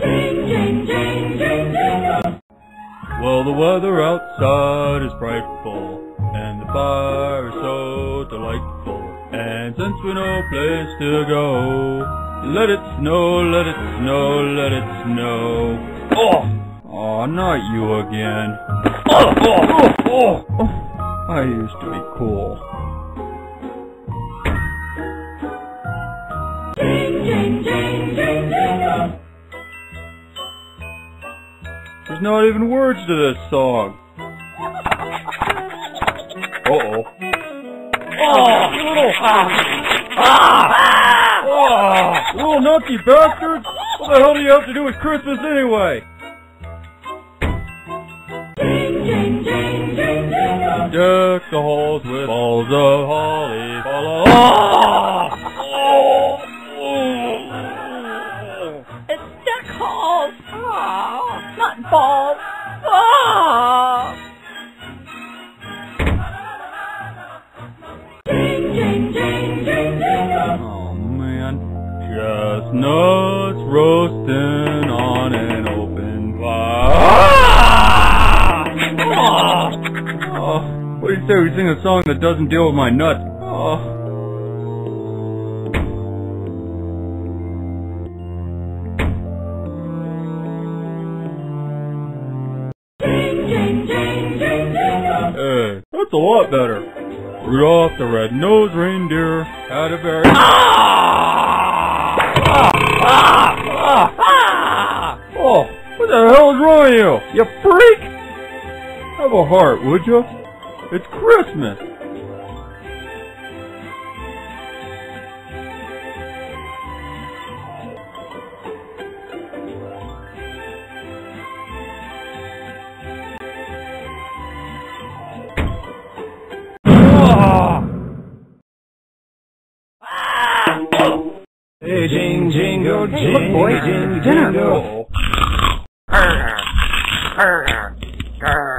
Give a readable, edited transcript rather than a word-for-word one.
Well, the weather outside is frightful, and the fire is so delightful. And since we know a place to go, let it snow, let it snow, let it snow. Oh, not you again. I used to be cool. There's not even words to this song. Uh-oh. Little nutty bastards! What the hell do you have to do with Christmas anyway? Deck the halls with balls of holly. It's deck halls! Not balls! Oh man, chestnuts roasting on an open fire. What do you say we sing a song that doesn't deal with my nuts? Hey, that's a lot better. Rudolph the red-nosed reindeer had a very... Oh, what the hell is wrong with you? You freak! Have a heart, would you? It's Christmas! Hey, jingle, Hey, look, boys, dinner. Uh-oh.